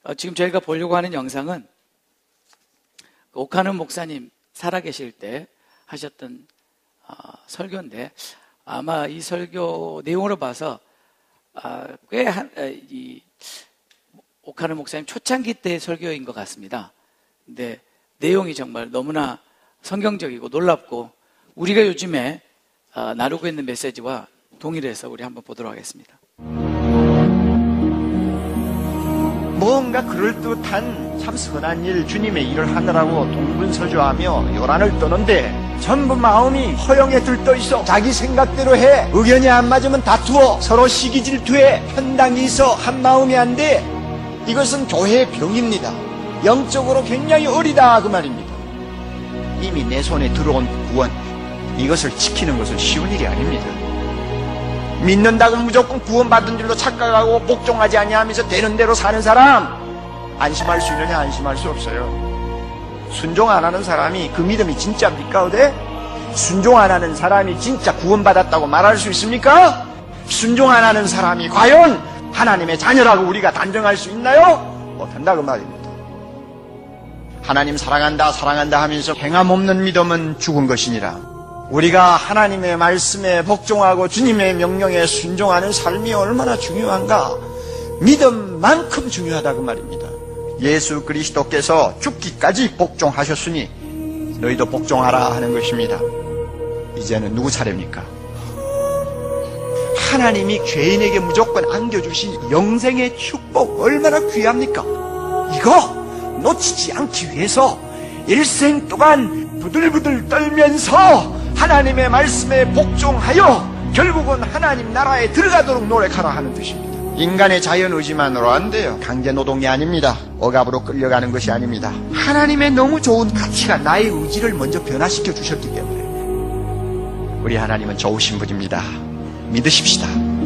지금 저희가 보려고 하는 영상은 오카는 목사님 살아계실 때 하셨던 설교인데, 아마 이 설교 내용으로 봐서 꽤 오카는 목사님 초창기 때의 설교인 것 같습니다. 근데 내용이 정말 너무나 성경적이고 놀랍고 우리가 요즘에 나누고 있는 메시지와 동일해서 우리 한번 보도록 하겠습니다. 뭔가 그럴듯한 참 선한 일, 주님의 일을 하느라고 동분서주하며 요란을 떠는데 전부 마음이 허영에 들떠 있어. 자기 생각대로 해. 의견이 안 맞으면 다투어. 서로 시기 질투해. 편당이 있어. 한 마음이 안 돼. 이것은 교회의 병입니다. 영적으로 굉장히 어리다 그 말입니다. 이미 내 손에 들어온 구원, 이것을 지키는 것은 쉬운 일이 아닙니다. 믿는다고 무조건 구원받은 줄로 착각하고 복종하지 아니하면서 되는 대로 사는 사람, 안심할 수 있느냐? 안심할 수 없어요. 순종 안 하는 사람이 그 믿음이 진짜입니까? 어때? 순종 안 하는 사람이 진짜 구원받았다고 말할 수 있습니까? 순종 안 하는 사람이 과연 하나님의 자녀라고 우리가 단정할 수 있나요? 못한다 그 말입니다. 하나님 사랑한다 사랑한다 하면서 행함 없는 믿음은 죽은 것이니라. 우리가 하나님의 말씀에 복종하고 주님의 명령에 순종하는 삶이 얼마나 중요한가? 믿음만큼 중요하다 그 말입니다. 예수 그리스도께서 죽기까지 복종하셨으니 너희도 복종하라 하는 것입니다. 이제는 누구 차례입니까? 하나님이 죄인에게 무조건 안겨주신 영생의 축복 얼마나 귀합니까? 이거 놓치지 않기 위해서 일생 동안 부들부들 떨면서 하나님의 말씀에 복종하여 결국은 하나님 나라에 들어가도록 노력하라 하는 뜻입니다. 인간의 자연 의지만으로 안 돼요. 강제 노동이 아닙니다. 억압으로 끌려가는 것이 아닙니다. 하나님의 너무 좋은 가치가 나의 의지를 먼저 변화시켜 주셨기 때문에 우리 하나님은 좋으신 분입니다. 믿으십시다.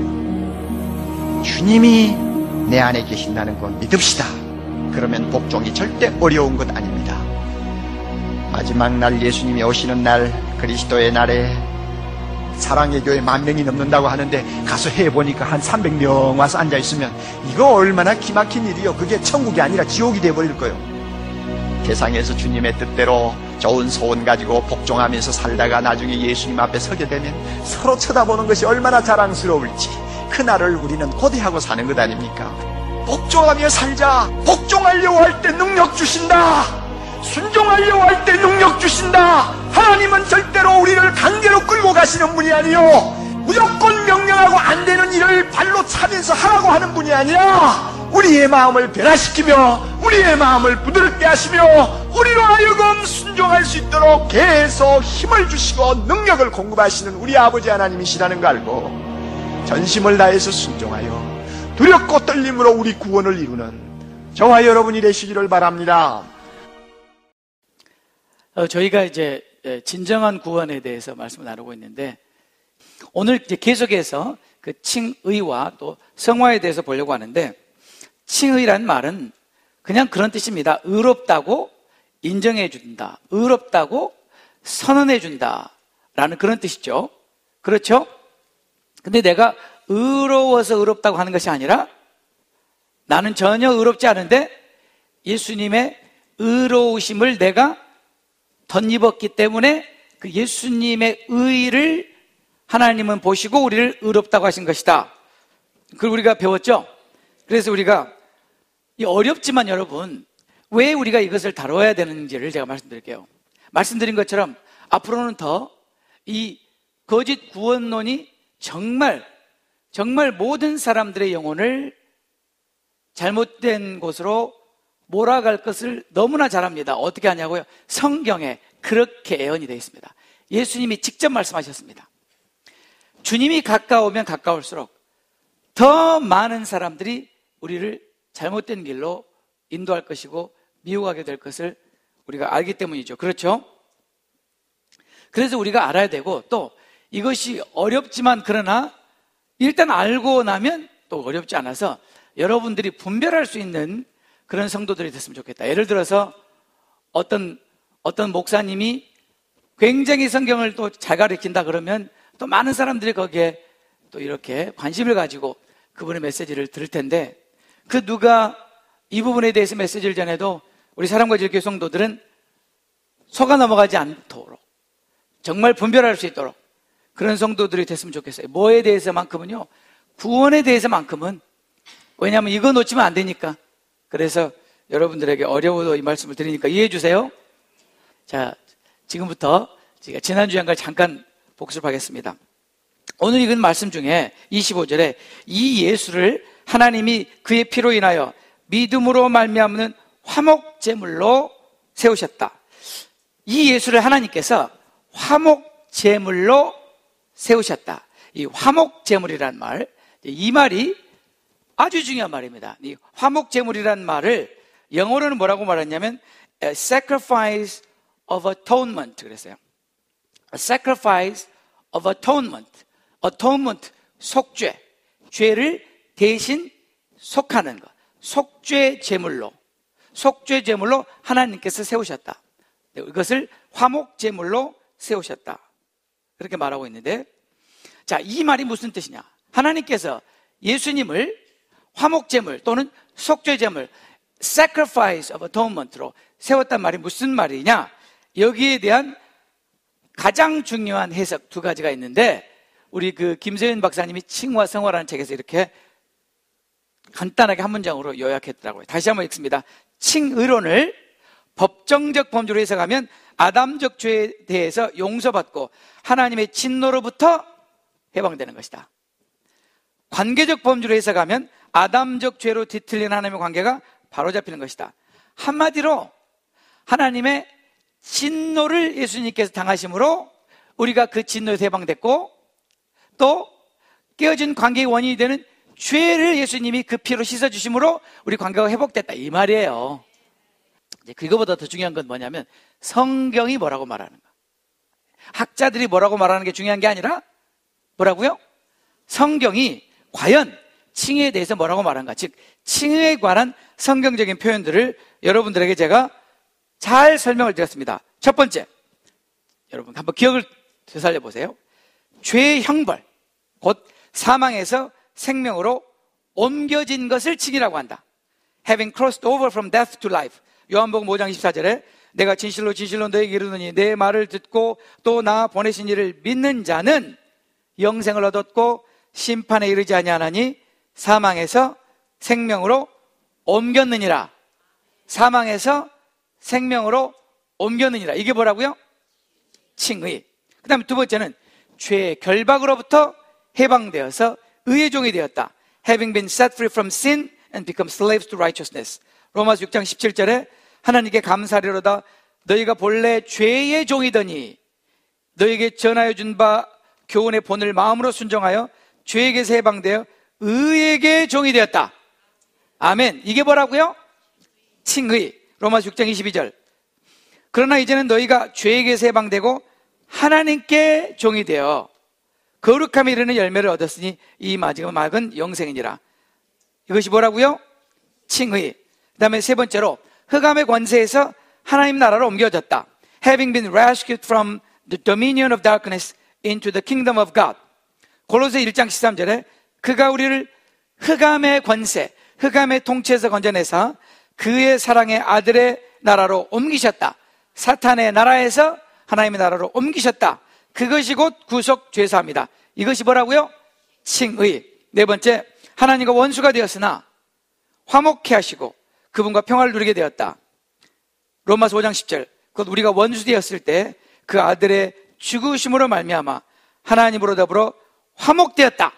주님이 내 안에 계신다는 건 믿읍시다. 그러면 복종이 절대 어려운 것 아닙니다. 마지막 날 예수님이 오시는 날, 그리스도의 날에 사랑의 교회 10,000명이 넘는다고 하는데 가서 해보니까 한 300명 와서 앉아있으면 이거 얼마나 기막힌 일이요. 그게 천국이 아니라 지옥이 돼버릴 거예요. 세상에서 주님의 뜻대로 좋은 소원 가지고 복종하면서 살다가 나중에 예수님 앞에 서게 되면 서로 쳐다보는 것이 얼마나 자랑스러울지 그날을 우리는 고대하고 사는 것 아닙니까? 복종하며 살자. 복종하려고 할 때 능력 주신다. 순종하려고 할 때 능력 주신다. 하나님은 절대로 우리를 강제로 끌고 가시는 분이 아니요, 무조건 명령하고 안 되는 일을 발로 차면서 하라고 하는 분이 아니라 우리의 마음을 변화시키며 우리의 마음을 부드럽게 하시며 우리로 하여금 순종할 수 있도록 계속 힘을 주시고 능력을 공급하시는 우리 아버지 하나님이시라는 걸 알고 전심을 다해서 순종하여 두렵고 떨림으로 우리 구원을 이루는 저와 여러분이 되시기를 바랍니다. 저희가 이제 진정한 구원에 대해서 말씀을 나누고 있는데, 오늘 이제 계속해서 그 칭의와 또 성화에 대해서 보려고 하는데, 칭의란 말은 그냥 그런 뜻입니다. 의롭다고 인정해 준다, 의롭다고 선언해 준다 라는 그런 뜻이죠. 그렇죠? 근데 내가 의로워서 의롭다고 하는 것이 아니라 나는 전혀 의롭지 않은데 예수님의 의로우심을 내가 덧입었기 때문에 그 예수님의 의를 하나님은 보시고 우리를 의롭다고 하신 것이다. 그걸 우리가 배웠죠? 그래서 우리가 이 어렵지만 여러분, 왜 우리가 이것을 다뤄야 되는지를 제가 말씀드릴게요. 말씀드린 것처럼 앞으로는 더 이 거짓 구원론이 정말 모든 사람들의 영혼을 잘못된 곳으로 몰아갈 것을 너무나 잘 압니다. 어떻게 하냐고요? 성경에 그렇게 예언이 되어 있습니다. 예수님이 직접 말씀하셨습니다. 주님이 가까우면 가까울수록 더 많은 사람들이 우리를 잘못된 길로 인도할 것이고 미혹하게 될 것을 우리가 알기 때문이죠. 그렇죠? 그래서 우리가 알아야 되고, 또 이것이 어렵지만 그러나 일단 알고 나면 또 어렵지 않아서 여러분들이 분별할 수 있는 그런 성도들이 됐으면 좋겠다. 예를 들어서 어떤 목사님이 굉장히 성경을 또 잘 가르친다 그러면 또 많은 사람들이 거기에 또 이렇게 관심을 가지고 그분의 메시지를 들을 텐데, 그 누가 이 부분에 대해서 메시지를 전해도 우리 사랑과 질교회 성도들은 속아 넘어가지 않도록 정말 분별할 수 있도록 그런 성도들이 됐으면 좋겠어요. 뭐에 대해서만큼은요, 구원에 대해서만큼은, 왜냐하면 이거 놓치면 안 되니까. 그래서 여러분들에게 어려워도 이 말씀을 드리니까 이해해 주세요. 자, 지금부터 제가 지난주에 한 걸 잠깐 복습하겠습니다. 오늘 읽은 말씀 중에 25절에 이 예수를 하나님이 그의 피로 인하여 믿음으로 말미암는 화목제물로 세우셨다. 이 예수를 하나님께서 화목제물로 세우셨다. 이 화목제물이란 말, 이 말이 아주 중요한 말입니다. 이 화목제물이란 말을 영어로는 뭐라고 말했냐면 a sacrifice of atonement 그랬어요. A sacrifice of atonement. atonement, 속죄. 죄를 대신 속하는 것. 속죄 제물로 하나님께서 세우셨다. 이것을 화목제물로 세우셨다. 그렇게 말하고 있는데, 자, 이 말이 무슨 뜻이냐? 하나님께서 예수님을 화목제물 또는 속죄제물, sacrifice of atonement로 세웠단 말이 무슨 말이냐? 여기에 대한 가장 중요한 해석 두 가지가 있는데, 우리 그 김세윤 박사님이 칭과 성화라는 책에서 이렇게 간단하게 한 문장으로 요약했더라고요. 다시 한번 읽습니다. 칭의론을 법정적 범주로 해석하면 아담적 죄에 대해서 용서받고 하나님의 진노로부터 해방되는 것이다. 관계적 범주로 해석하면 아담적 죄로 뒤틀린 하나님의 관계가 바로잡히는 것이다. 한마디로 하나님의 진노를 예수님께서 당하심으로 우리가 그 진노에서 해방됐고, 또 깨어진 관계의 원인이 되는 죄를 예수님이 그 피로 씻어주심으로 우리 관계가 회복됐다, 이 말이에요. 이제 그거보다 더 중요한 건 뭐냐면 성경이 뭐라고 말하는가. 학자들이 뭐라고 말하는 게 중요한 게 아니라 뭐라고요? 성경이 과연 칭의에 대해서 뭐라고 말하는가. 즉 칭의에 관한 성경적인 표현들을 여러분들에게 제가 잘 설명을 드렸습니다. 첫 번째, 여러분 한번 기억을 되살려 보세요. 죄의 형벌, 곧 사망에서 생명으로 옮겨진 것을 칭의라고 한다. Having crossed over from death to life. 요한복음 5장 24절에 내가 진실로 진실로 너에게 이르노니 내 말을 듣고 또 나 보내신 이를 믿는 자는 영생을 얻었고 심판에 이르지 아니하나니 사망에서 생명으로 옮겼느니라. 사망에서 생명으로 옮겼느니라. 이게 뭐라고요? 칭의. 그 다음에 두 번째는 죄의 결박으로부터 해방되어서 의의 종이 되었다. Having been set free from sin and become slaves to righteousness. 로마서 6장 17절에 하나님께 감사하리로다. 너희가 본래 죄의 종이더니 너희에게 전하여 준 바 교훈의 본을 마음으로 순종하여 죄에게서 해방되어 의에게 종이 되었다. 아멘. 이게 뭐라고요? 칭의. 로마서 6장 22절. 그러나 이제는 너희가 죄에게서 해방되고 하나님께 종이 되어 거룩함에 이르는 열매를 얻었으니 이 마지막은 영생이니라. 이것이 뭐라고요? 칭의. 그 다음에 세 번째로 흑암의 권세에서 하나님 나라로 옮겨졌다. Having been rescued from the dominion of darkness into the kingdom of God. 골로새 1장 13절에 그가 우리를 흑암의 권세, 흑암의 통치에서 건져내사 그의 사랑의 아들의 나라로 옮기셨다. 사탄의 나라에서 하나님의 나라로 옮기셨다. 그것이 곧 구속 죄사입니다. 이것이 뭐라고요? 칭의. 네 번째, 하나님과 원수가 되었으나 화목케 하시고 그분과 평화를 누리게 되었다. 로마서 5장 10절. 곧 우리가 원수 되었을 때 그 아들의 죽으심으로 말미암아 하나님으로 더불어 화목되었다.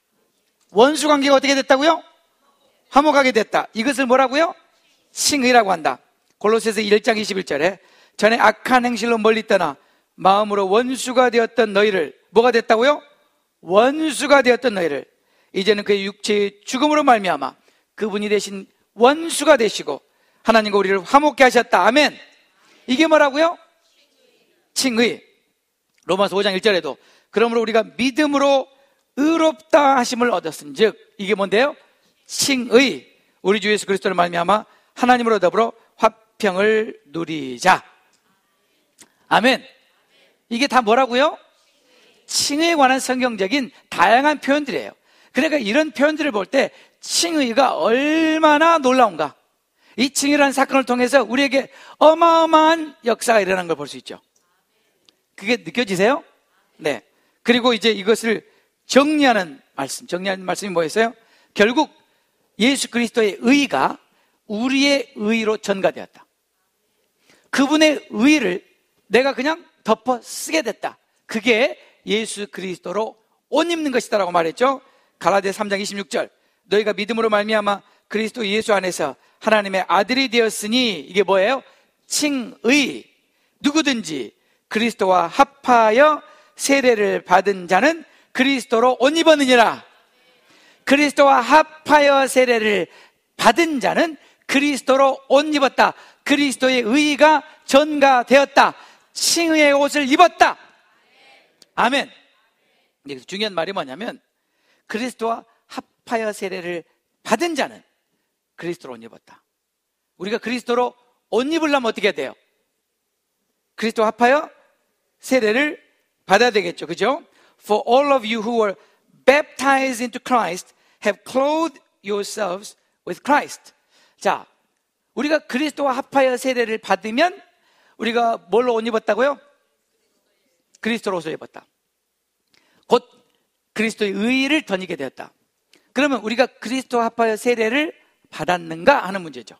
원수 관계가 어떻게 됐다고요? 화목하게 됐다. 이것을 뭐라고요? 칭의라고 한다. 골로새서 1장 21절에 전에 악한 행실로 멀리 떠나 마음으로 원수가 되었던 너희를 뭐가 됐다고요? 원수가 되었던 너희를 이제는 그의 육체의 죽음으로 말미암아 그분이 대신 원수가 되시고 하나님과 우리를 화목케 하셨다. 아멘. 이게 뭐라고요? 칭의. 로마서 5장 1절에도 그러므로 우리가 믿음으로 의롭다 하심을 얻었은즉 이게 뭔데요? 칭의. 우리 주 예수 그리스도를 말미암아 하나님으로 더불어 화평을 누리자. 아멘. 이게 다 뭐라고요? 칭의에 관한 성경적인 다양한 표현들이에요. 그러니까 이런 표현들을 볼 때 칭의가 얼마나 놀라운가. 이 칭의라는 사건을 통해서 우리에게 어마어마한 역사가 일어난 걸 볼 수 있죠. 그게 느껴지세요? 네. 그리고 이제 이것을 정리하는 말씀이 뭐였어요? 결국 예수 그리스도의 의가 우리의 의로 전가되었다. 그분의 의를 내가 그냥 덮어 쓰게 됐다. 그게 예수 그리스도로 옷 입는 것이다라고 말했죠. 갈라디아 3장 26절, 너희가 믿음으로 말미암아 그리스도 예수 안에서 하나님의 아들이 되었으니, 이게 뭐예요? 칭의. 누구든지 그리스도와 합하여 세례를 받은 자는 그리스도로 옷 입었느니라. 그리스도와 합하여 세례를 받은 자는 그리스도로 옷 입었다. 그리스도의 의가 전가되었다. 칭의의 옷을 입었다. 아멘. 여기서 중요한 말이 뭐냐면, 그리스도와 합하여 세례를 받은 자는 그리스도로 옷 입었다. 우리가 그리스도로 옷 입으려면 어떻게 해야 돼요? 그리스도와 합하여 세례를 받아야 되겠죠. 그죠? For all of you who were baptized into Christ have clothed yourselves with Christ. 자, 우리가 그리스도와 합하여 세례를 받으면 우리가 뭘로 옷 입었다고요? 그리스도로 옷을 입었다. 곧 그리스도의 의를 덧입게 되었다. 그러면 우리가 그리스도와 합하여 세례를 받았는가 하는 문제죠.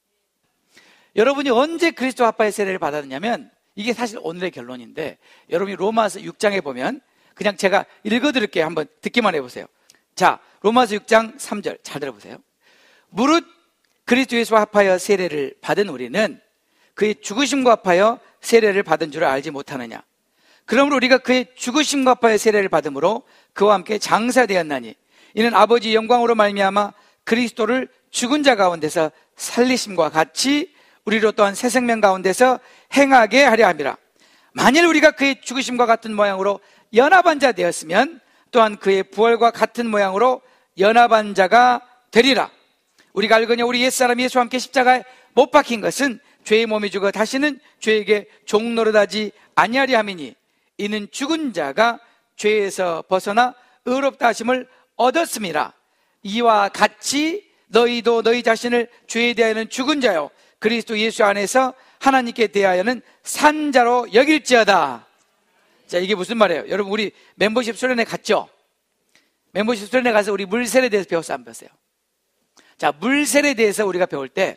여러분이 언제 그리스도와 합하여 세례를 받았냐면, 이게 사실 오늘의 결론인데, 여러분이 로마서 6장에 보면, 그냥 제가 읽어드릴게요. 한번 듣기만 해보세요. 자, 로마서 6장 3절 잘 들어보세요. 무릇 그리스도 예수와 합하여 세례를 받은 우리는 그의 죽으심과 합하여 세례를 받은 줄을 알지 못하느냐. 그러므로 우리가 그의 죽으심과 합하여 세례를 받음으로 그와 함께 장사되었나니, 이는 아버지의 영광으로 말미암아 그리스도를 죽은 자 가운데서 살리심과 같이 우리로 또한 새 생명 가운데서 행하게 하려 함이라. 만일 우리가 그의 죽으심과 같은 모양으로 연합한 자 되었으면 또한 그의 부활과 같은 모양으로 연합한 자가 되리라. 우리가 알거니와 우리 옛사람 예수와 함께 십자가에 못 박힌 것은 죄의 몸이 죽어 다시는 죄에게 종노릇하지 아니하리 함이니, 이는 죽은 자가 죄에서 벗어나 의롭다 하심을 얻었음이라. 이와 같이 너희도 너희 자신을 죄에 대하여는 죽은 자요 그리스도 예수 안에서 하나님께 대하여는 산 자로 여길지어다. 자, 이게 무슨 말이에요? 여러분, 우리 멤버십 수련회 갔죠? 멤버십 수련회 가서 우리 물세례에 대해서 배웠어요, 안 배웠어요? 자, 물세례에 대해서 우리가 배울 때,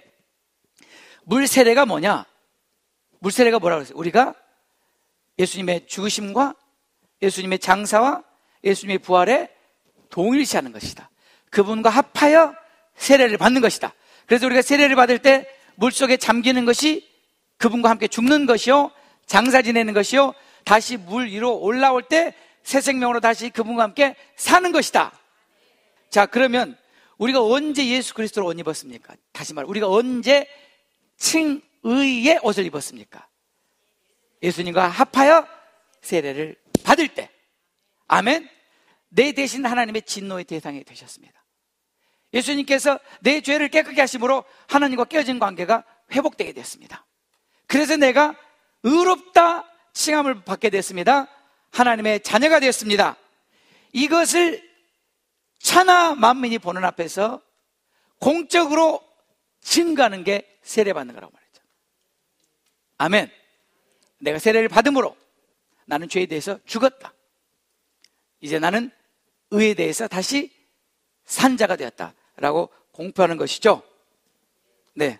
물세례가 뭐냐? 물세례가 뭐라고 그랬어요? 우리가 예수님의 죽으심과 예수님의 장사와 예수님의 부활에 동일시하는 것이다. 그분과 합하여 세례를 받는 것이다. 그래서 우리가 세례를 받을 때 물속에 잠기는 것이 그분과 함께 죽는 것이요, 장사 지내는 것이요, 다시 물 위로 올라올 때 새 생명으로 다시 그분과 함께 사는 것이다. 자, 그러면 우리가 언제 예수 그리스도로 옷 입었습니까? 다시 말해, 우리가 언제 칭의의 옷을 입었습니까? 예수님과 합하여 세례를 받을 때. 아멘. 내 대신 하나님의 진노의 대상이 되셨습니다. 예수님께서 내 죄를 깨끗게 하심으로 하나님과 깨어진 관계가 회복되게 됐습니다. 그래서 내가 의롭다 칭함을 받게 됐습니다. 하나님의 자녀가 되었습니다. 이것을 천하 만민이 보는 앞에서 공적으로 증거하는 게 세례받는 거라고 말했죠. 아멘. 내가 세례를 받음으로 나는 죄에 대해서 죽었다. 이제 나는 의에 대해서 다시 산 자가 되었다라고 공표하는 것이죠. 네.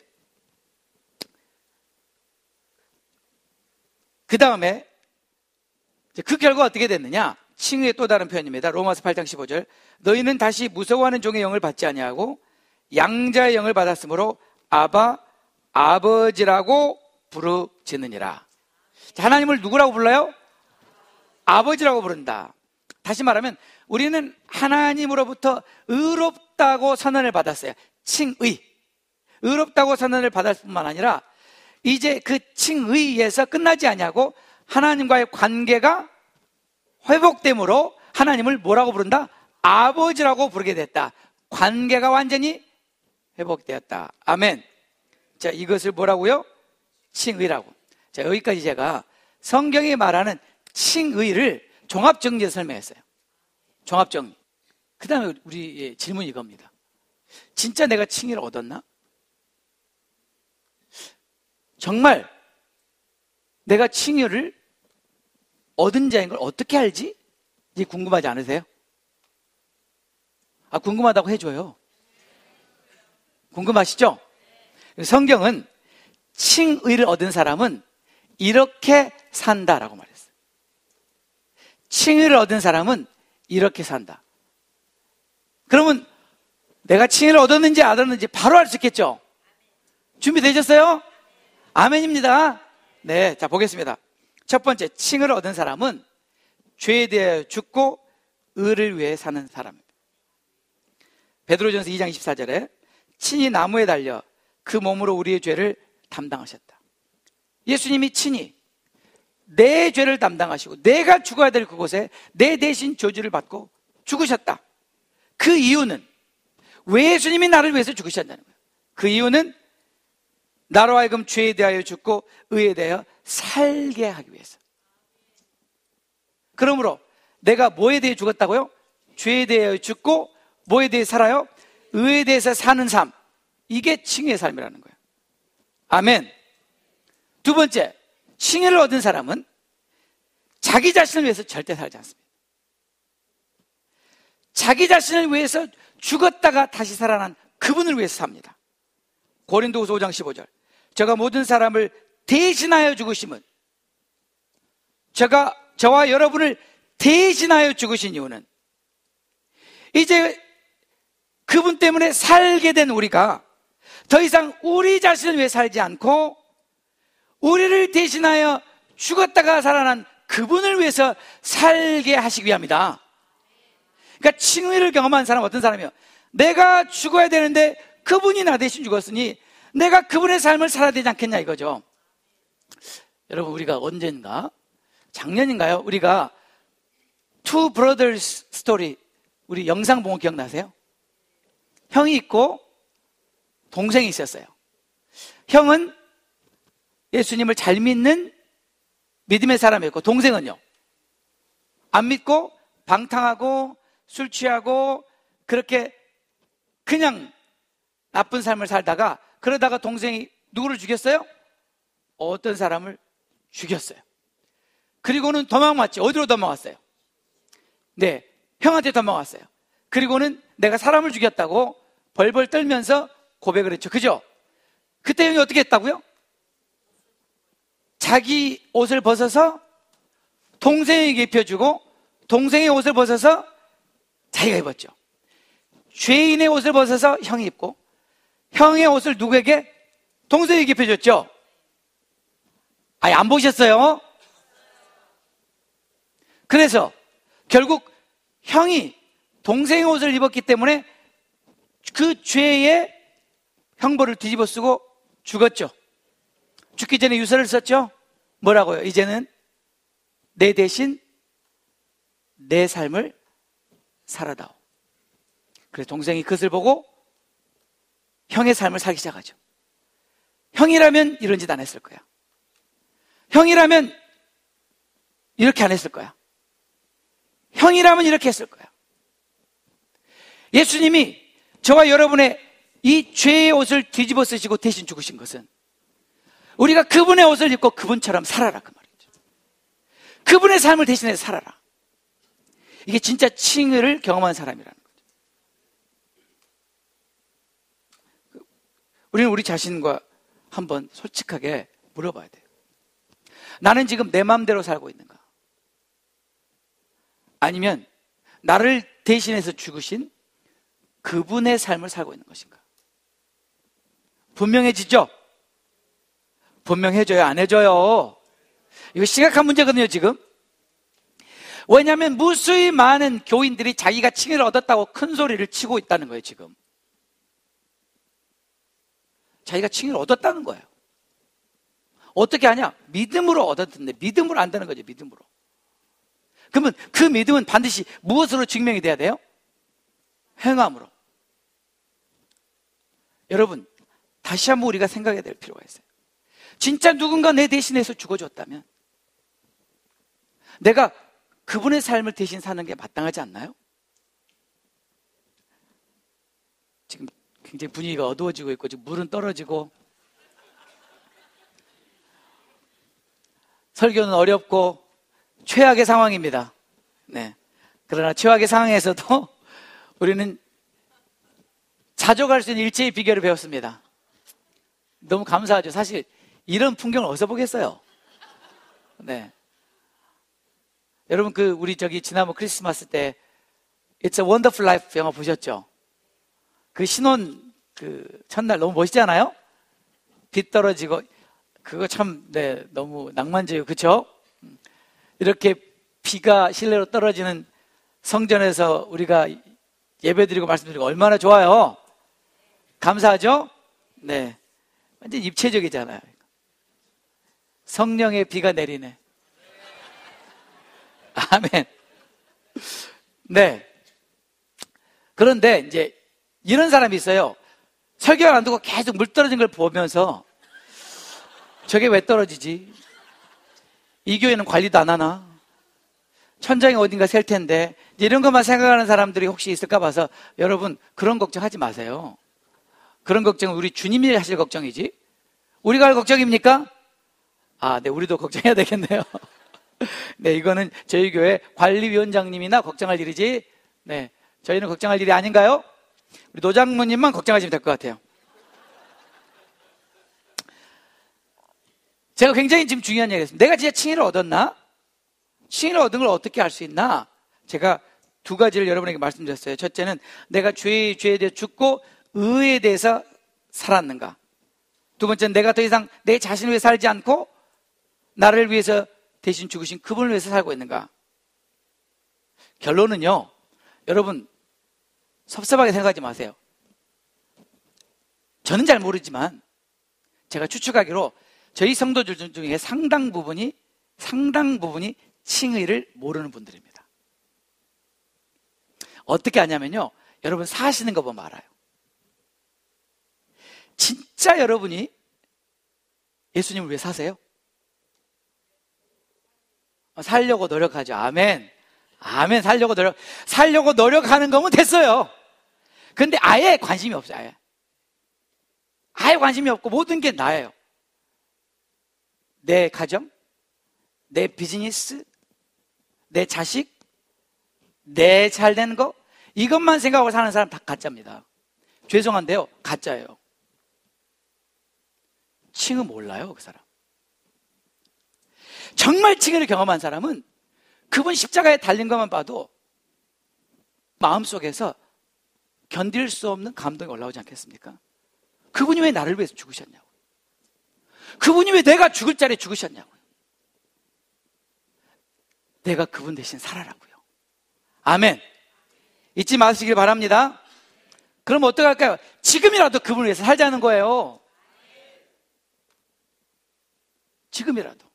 그 다음에 그 결과 어떻게 됐느냐? 칭의의 또 다른 표현입니다. 로마서 8장 15절. 너희는 다시 무서워하는 종의 영을 받지 아니하고 양자의 영을 받았으므로 아바, 아버지라고 부르짖느니라. 하나님을 누구라고 불러요? 아버지라고 부른다. 다시 말하면 우리는 하나님으로부터 의롭다고 선언을 받았어요. 칭의. 의롭다고 선언을 받을 뿐만 아니라 이제 그 칭의에서 끝나지 아니하고 하나님과의 관계가 회복됨으로 하나님을 뭐라고 부른다? 아버지라고 부르게 됐다. 관계가 완전히 회복되었다. 아멘. 자, 이것을 뭐라고요? 칭의라고. 자, 여기까지 제가 성경이 말하는 칭의를 종합정리해서 설명했어요. 종합정리. 그 다음에 우리 질문이 이겁니다. 진짜 내가 칭의를 얻었나? 정말 내가 칭의를 얻은 자인 걸 어떻게 알지? 이제 궁금하지 않으세요? 궁금하다고 해줘요. 궁금하시죠? 성경은 칭의를 얻은 사람은 이렇게 산다라고 말했어요. 칭의를 얻은 사람은 이렇게 산다. 그러면 내가 칭의를 얻었는지 안 얻었는지 바로 알 수 있겠죠? 준비되셨어요? 아멘입니다. 네, 자 보겠습니다. 첫 번째, 칭의를 얻은 사람은 죄에 대하여 죽고 의를 위해 사는 사람입니다. 베드로전서 2장 24절에 친히 나무에 달려 그 몸으로 우리의 죄를 담당하셨다. 예수님이 친히 내 죄를 담당하시고 내가 죽어야 될 그곳에 내 대신 저주를 받고 죽으셨다. 그 이유는 왜 예수님이 나를 위해서 죽으셨다는 거예요. 그 이유는 나로 하여금 죄에 대하여 죽고 의에 대하여 살게 하기 위해서. 그러므로 내가 뭐에 대해 죽었다고요? 죄에 대하여 죽고 뭐에 대해 살아요? 의에 대해서 사는 삶. 이게 칭의의 삶이라는 거예요. 아멘. 두 번째, 칭의를 얻은 사람은 자기 자신을 위해서 절대 살지 않습니다. 자기 자신을 위해서 죽었다가 다시 살아난 그분을 위해서 삽니다. 고린도후서 5장 15절. 저가 모든 사람을 대신하여 죽으심은, 저와 여러분을 대신하여 죽으신 이유는 이제 그분 때문에 살게 된 우리가 더 이상 우리 자신을 위해 살지 않고 우리를 대신하여 죽었다가 살아난 그분을 위해서 살게 하시기 위함이다. 그러니까 칭의를 경험한 사람은 어떤 사람이에요? 내가 죽어야 되는데 그분이 나 대신 죽었으니 내가 그분의 삶을 살아야 되지 않겠냐 이거죠. 여러분, 우리가 언젠가, 작년인가요? 우리가 Two Brothers Story, 우리 영상 본 거 기억나세요? 형이 있고 동생이 있었어요. 형은 예수님을 잘 믿는 믿음의 사람이었고, 동생은요, 안 믿고 방탕하고 술 취하고 그렇게 그냥 나쁜 삶을 살다가, 그러다가 동생이 누구를 죽였어요? 어떤 사람을 죽였어요. 그리고는 도망왔죠. 어디로 도망왔어요? 네, 형한테 도망왔어요. 그리고는 내가 사람을 죽였다고 벌벌 떨면서 고백을 했죠. 그죠? 그때 형이 어떻게 했다고요? 자기 옷을 벗어서 동생에게 입혀주고 동생의 옷을 벗어서 자기가 입었죠. 죄인의 옷을 벗어서 형이 입고 형의 옷을 누구에게? 동생에게 입혀줬죠. 아니, 안 보셨어요? 그래서 결국 형이 동생의 옷을 입었기 때문에 그 죄의 형벌을 뒤집어 쓰고 죽었죠. 죽기 전에 유서를 썼죠. 뭐라고요? 이제는 내 대신 내 삶을 살아다오. 그래서 동생이 그것을 보고 형의 삶을 살기 시작하죠. 형이라면 이런 짓 안 했을 거야. 형이라면 이렇게 안 했을 거야. 형이라면 이렇게 했을 거야. 예수님이 저와 여러분의 이 죄의 옷을 뒤집어 쓰시고 대신 죽으신 것은 우리가 그분의 옷을 입고 그분처럼 살아라, 그 말이죠. 그분의 삶을 대신해서 살아라. 이게 진짜 칭의를 경험한 사람이라는 거죠. 우리는 우리 자신과 한번 솔직하게 물어봐야 돼요. 나는 지금 내 마음대로 살고 있는가? 아니면 나를 대신해서 죽으신 그분의 삶을 살고 있는 것인가? 분명해지죠? 분명해져요? 안 해져요? 이거 심각한 문제거든요, 지금. 왜냐하면 무수히 많은 교인들이 자기가 칭의를 얻었다고 큰 소리를 치고 있다는 거예요, 지금. 자기가 칭의를 얻었다는 거예요. 어떻게 하냐? 믿음으로 얻었는데 믿음으로 안다는 거죠, 믿음으로. 그러면 그 믿음은 반드시 무엇으로 증명이 돼야 돼요? 행함으로. 여러분, 다시 한번 우리가 생각해야 될 필요가 있어요. 진짜 누군가 내 대신해서 죽어줬다면 내가 그분의 삶을 대신 사는 게 마땅하지 않나요? 지금 굉장히 분위기가 어두워지고 있고 지금 물은 떨어지고 설교는 어렵고 최악의 상황입니다. 네. 그러나 최악의 상황에서도 우리는 자족할 수 있는 일체의 비결을 배웠습니다. 너무 감사하죠. 사실 이런 풍경을 어디서 보겠어요? 네. 여러분 우리 지난번 크리스마스 때 It's a Wonderful Life 영화 보셨죠? 그 신혼 첫날 너무 멋있지 않아요? 빛 떨어지고 그거 참 너무 낭만적이고 그렇죠? 이렇게 비가 실내로 떨어지는 성전에서 우리가 예배드리고 말씀드리고 얼마나 좋아요? 감사하죠? 네. 완전 입체적이잖아요. 성령의 비가 내리네. 아멘. 네. 그런데 이제 이런 사람이 있어요. 설교를 안 듣고 계속 물 떨어진 걸 보면서 저게 왜 떨어지지? 이 교회는 관리도 안 하나? 천장이 어딘가 셀 텐데 이런 것만 생각하는 사람들이 혹시 있을까 봐서 여러분 그런 걱정하지 마세요. 그런 걱정은 우리 주님이 하실 걱정이지 우리가 할 걱정입니까? 네, 우리도 걱정해야 되겠네요. 네, 이거는 저희 교회 관리위원장님이나 걱정할 일이지 네, 저희는 걱정할 일이 아닌가요? 우리 노장모님만 걱정하시면 될 것 같아요. 제가 굉장히 지금 중요한 얘기를 했습니다. 내가 진짜 칭의를 얻었나? 칭의를 얻은 걸 어떻게 알 수 있나? 제가 두 가지를 여러분에게 말씀드렸어요. 첫째는 내가 죄에 대해 죽고 의에 대해서 살았는가? 두 번째는 내가 더 이상 내 자신을 위해 살지 않고 나를 위해서 대신 죽으신 그분을 위해서 살고 있는가? 결론은요, 여러분 섭섭하게 생각하지 마세요. 저는 잘 모르지만 제가 추측하기로 저희 성도들 중에 상당 부분이 칭의를 모르는 분들입니다. 어떻게 아냐면요, 여러분 사시는 거 보면 알아요. 진짜 여러분이 예수님을 위해 사세요? 살려고 노력하죠. 아멘. 아멘. 살려고 노력하는 거면 됐어요. 근데 아예 관심이 없어요. 아예 관심이 없고 모든 게 나예요. 내 가정, 내 비즈니스, 내 자식, 내 잘 되는 거, 이것만 생각하고 사는 사람 다 가짜입니다. 죄송한데요, 가짜예요. 칭의 몰라요, 그 사람. 정말 칭의를 경험한 사람은 그분 십자가에 달린 것만 봐도 마음속에서 견딜 수 없는 감동이 올라오지 않겠습니까? 그분이 왜 나를 위해서 죽으셨냐고. 그분이 왜 내가 죽을 자리에 죽으셨냐고요. 내가 그분 대신 살아라고요. 아멘. 잊지 마시길 바랍니다. 그럼 어떡할까요? 지금이라도 그분을 위해서 살자는 거예요. 지금이라도.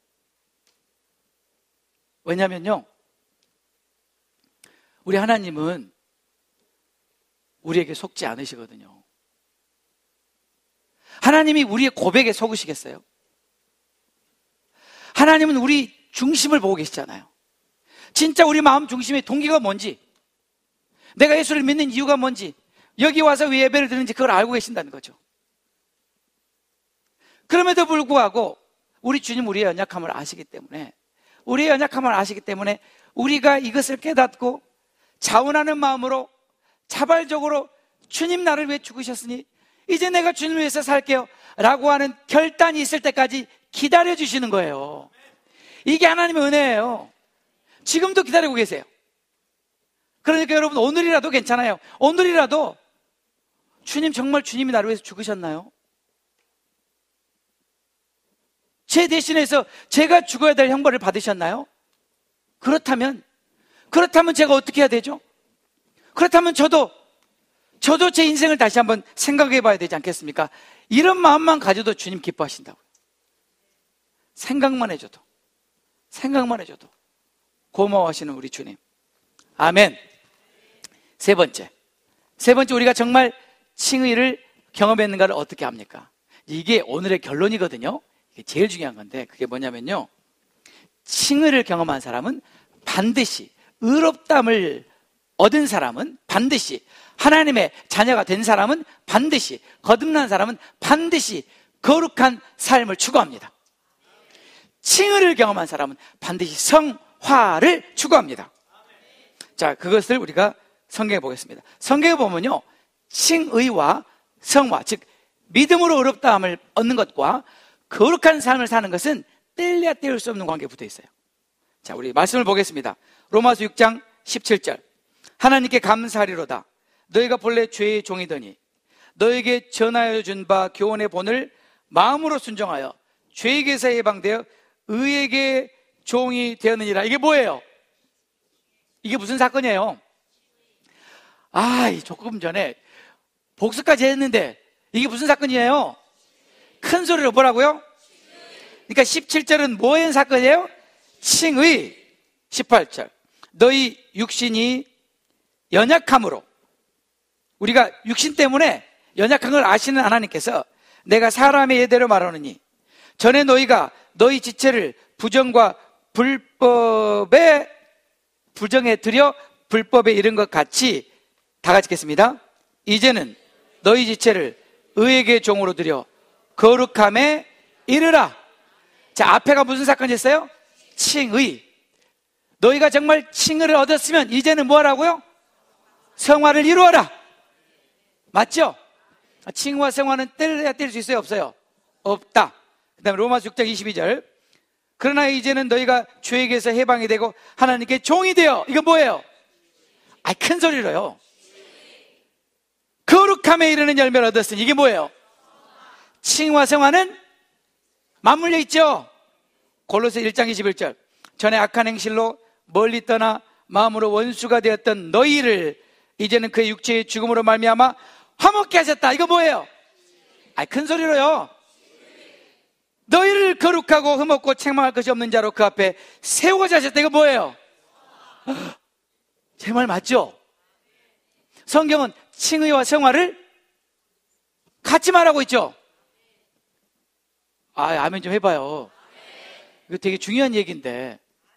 왜냐면요, 우리 하나님은 우리에게 속지 않으시거든요. 하나님이 우리의 고백에 속으시겠어요? 하나님은 우리 중심을 보고 계시잖아요. 진짜 우리 마음 중심의 동기가 뭔지, 내가 예수를 믿는 이유가 뭔지, 여기 와서 왜 예배를 드리는지 그걸 알고 계신다는 거죠. 그럼에도 불구하고 우리 주님 우리의 연약함을 아시기 때문에, 우리가 이것을 깨닫고 자원하는 마음으로 자발적으로 주님 나를 위해 죽으셨으니 이제 내가 주님을 위해서 살게요 라고 하는 결단이 있을 때까지 기다려주시는 거예요. 이게 하나님의 은혜예요. 지금도 기다리고 계세요. 그러니까 여러분, 오늘이라도 괜찮아요. 오늘이라도 주님, 정말 주님이 나를 위해서 죽으셨나요? 제 대신해서 제가 죽어야 될 형벌을 받으셨나요? 그렇다면 제가 어떻게 해야 되죠? 그렇다면 저도 제 인생을 다시 한번 생각해 봐야 되지 않겠습니까? 이런 마음만 가져도 주님 기뻐하신다고요. 생각만 해줘도 고마워하시는 우리 주님. 아멘. 세 번째, 우리가 정말 칭의를 경험했는가를 어떻게 합니까? 이게 오늘의 결론이거든요. 이게 제일 중요한 건데, 그게 뭐냐면요, 칭의를 경험한 사람은 반드시, 의롭다함을 얻은 사람은 반드시, 하나님의 자녀가 된 사람은 반드시, 거듭난 사람은 반드시 거룩한 삶을 추구합니다. 칭의를 경험한 사람은 반드시 성화를 추구합니다. 자, 그것을 우리가 성경에 보겠습니다. 성경에 보면요, 칭의와 성화, 즉 믿음으로 의롭다함을 얻는 것과 거룩한 삶을 사는 것은 뗄래야 뗄 수 없는 관계에 붙어 있어요. 자, 우리 말씀을 보겠습니다. 로마서 6장 17절. 하나님께 감사하리로다. 너희가 본래 죄의 종이더니 너에게 전하여 준 바 교훈의 본을 마음으로 순종하여 죄에게서 해방되어 의에게 종이 되었느니라. 이게 뭐예요? 이게 무슨 사건이에요? 조금 전에 복수까지 했는데 이게 무슨 사건이에요? 큰 소리로 뭐라고요? 그러니까 17절은 뭐의 사건이에요? 칭의. 18절. 너희 육신이 연약함으로, 우리가 육신 때문에 연약한 걸 아시는 하나님께서 내가 사람의 예대로 말하느니 전에 너희가 너희 지체를 부정과 불법의 부정에 들여 불법에 이른 것 같이, 다 같이 읽겠습니다. 이제는 너희 지체를 의에게 종으로 들여 거룩함에 이르라. 자, 앞에가 무슨 사건이었어요? 칭의. 너희가 정말 칭의를 얻었으면 이제는 뭐 하라고요? 성화를 이루어라. 맞죠? 칭의와 성화는 뗄래야 뗄 수 있어요, 없어요? 없다. 그 다음에 로마서 6장 22절. 그러나 이제는 너희가 죄에게서 해방이 되고 하나님께 종이 되어, 이건 뭐예요? 큰 소리로요. 거룩함에 이르는 열매를 얻었으니, 이게 뭐예요? 칭의와 성화는 맞물려 있죠. 골로새 1장 21절. 전에 악한 행실로 멀리 떠나 마음으로 원수가 되었던 너희를 이제는 그의 육체의 죽음으로 말미암아 화목케 하셨다. 이거 뭐예요? 큰 소리로요. 너희를 거룩하고 흠없고 책망할 것이 없는 자로 그 앞에 세우고자 하셨다. 이거 뭐예요? 제 말 맞죠? 성경은 칭의와 성화를 같이 말하고 있죠. 아멘 좀 해봐요. 이거 되게 중요한 얘기인데.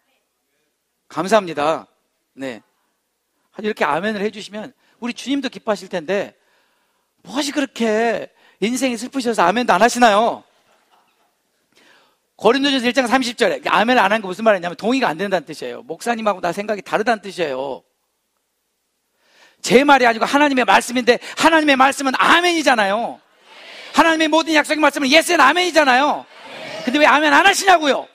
감사합니다. 네. 이렇게 아멘을 해주시면 우리 주님도 기뻐하실 텐데, 무엇이 그렇게 인생이 슬프셔서 아멘도 안 하시나요? 고린도전서 1장 30절에 아멘을 안 한 게 무슨 말이냐면 동의가 안 된다는 뜻이에요. 목사님하고 나 생각이 다르다는 뜻이에요. 제 말이 아니고 하나님의 말씀인데, 하나님의 말씀은 아멘이잖아요. 하나님의 모든 약속의 말씀은 예스 앤 아멘이잖아요. 근데 왜 아멘 안 하시냐고요?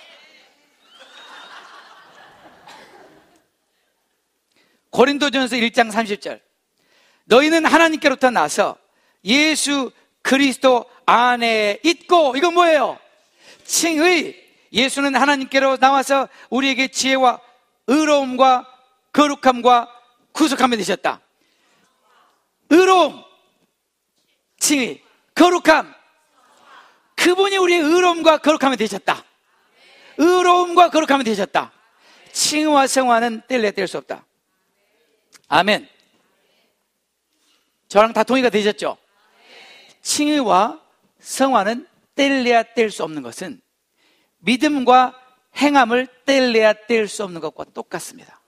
고린도전서 1장 30절. 너희는 하나님께로부터 나서 예수 그리스도 안에 있고, 이건 뭐예요? 칭의. 예수는 하나님께로 나와서 우리에게 지혜와 의로움과 거룩함과 구속함이 되셨다. 의로움, 칭의, 거룩함. 그분이 우리의 의로움과 거룩함이 되셨다. 의로움과 거룩함이 되셨다. 칭의와 성화는 뗄래야 뗄 수 없다. 아멘. 저랑 다 동의가 되셨죠? 칭의와 성화는 뗄래야 뗄 수 없는 것은 믿음과 행함을 뗄래야 뗄 수 없는 것과 똑같습니다.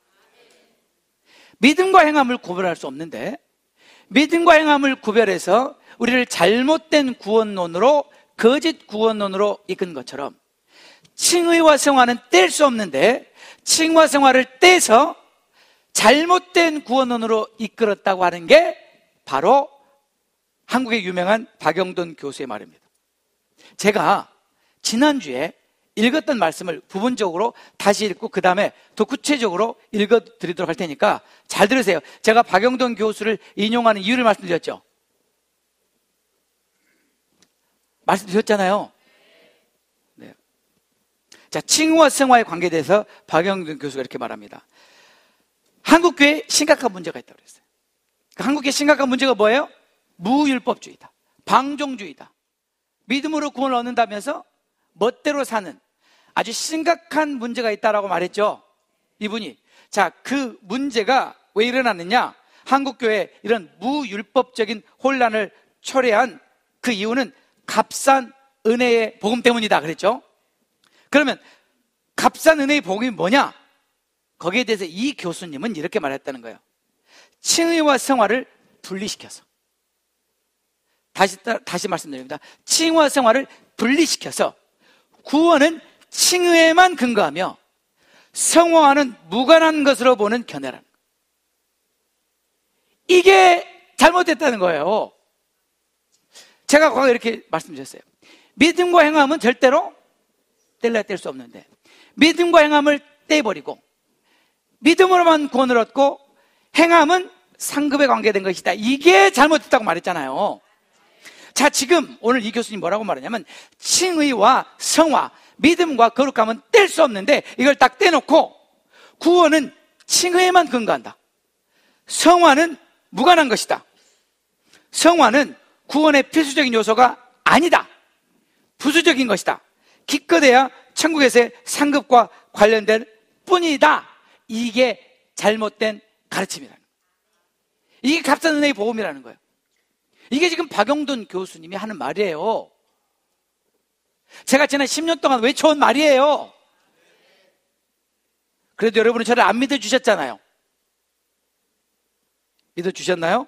믿음과 행함을 구별할 수 없는데, 믿음과 행함을 구별해서 우리를 잘못된 구원론으로, 거짓 구원론으로 이끈 것처럼 칭의와 성화는 뗄 수 없는데, 칭의와 성화를 떼서 잘못된 구원론으로 이끌었다고 하는 게 바로 한국의 유명한 박영돈 교수의 말입니다. 제가 지난주에 읽었던 말씀을 부분적으로 다시 읽고 그 다음에 더 구체적으로 읽어드리도록 할 테니까 잘 들으세요. 제가 박영돈 교수를 인용하는 이유를 말씀드렸죠. 말씀드렸잖아요. 네. 자, 칭의와 성화의 관계에 대해서 박영돈 교수가 이렇게 말합니다. 한국교회에 심각한 문제가 있다고 그랬어요. 한국교회에 심각한 문제가 뭐예요? 무율법주의다, 방종주의다. 믿음으로 구원을 얻는다면서 멋대로 사는 아주 심각한 문제가 있다라고 말했죠, 이분이. 자, 그 문제가 왜 일어났느냐? 한국교회에 이런 무율법적인 혼란을 초래한 그 이유는 값싼 은혜의 복음 때문이다 그랬죠. 그러면 값싼 은혜의 복음이 뭐냐? 거기에 대해서 이 교수님은 이렇게 말했다는 거예요. 칭의와 성화를 분리시켜서, 다시 말씀드립니다. 칭의와 성화를 분리시켜서 구원은 칭의에만 근거하며 성화와는 무관한 것으로 보는 견해라는 거예요. 이게 잘못됐다는 거예요. 제가 과거에 이렇게 말씀드렸어요. 믿음과 행함은 절대로 뗄래야 뗄 수 없는데, 믿음과 행함을 떼버리고 믿음으로만 구원을 얻고 행함은 상급에 관계된 것이다. 이게 잘못됐다고 말했잖아요. 자, 지금 오늘 이 교수님 뭐라고 말하냐면 칭의와 성화, 믿음과 거룩함은 뗄 수 없는데 이걸 딱 떼놓고 구원은 칭의에만 근거한다. 성화는 무관한 것이다. 성화는 구원의 필수적인 요소가 아니다. 부수적인 것이다. 기껏해야 천국에서의 상급과 관련된 뿐이다. 이게 잘못된 가르침이라는 거예요. 이게 값싼 은혜의 복음이라는 거예요. 이게 지금 박영돈 교수님이 하는 말이에요. 제가 지난 10년 동안 외쳐온 말이에요. 그래도 여러분은 저를 안 믿어주셨잖아요. 믿어주셨나요?